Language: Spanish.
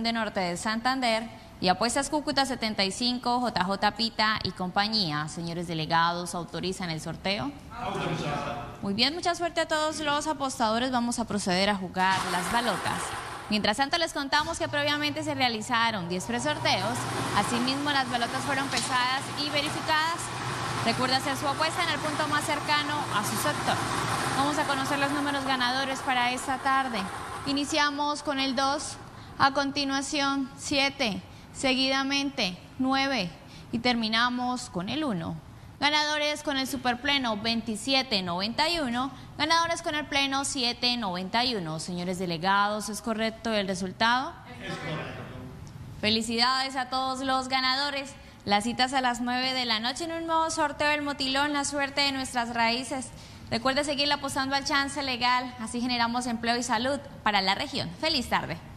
Corporación de Norte de Santander y Apuestas Cúcuta 75, JJ Pita y compañía. Señores delegados, ¿autorizan el sorteo? Autorizado. Muy bien, mucha suerte a todos los apostadores. Vamos a proceder a jugar las balotas. Mientras tanto, les contamos que previamente se realizaron 10 presorteos. Asimismo, las balotas fueron pesadas y verificadas. Recuerde hacer su apuesta en el punto más cercano a su sector. Vamos a conocer los números ganadores para esta tarde. Iniciamos con el 2, a continuación 7, seguidamente 9 y terminamos con el 1. Ganadores con el superpleno 2791, ganadores con el pleno 791. Señores delegados, ¿es correcto el resultado? Es correcto. Felicidades a todos los ganadores. Las citas a las 9 de la noche en un nuevo sorteo del Motilón, la suerte de nuestras raíces. Recuerde seguir apostando al chance legal, así generamos empleo y salud para la región. Feliz tarde.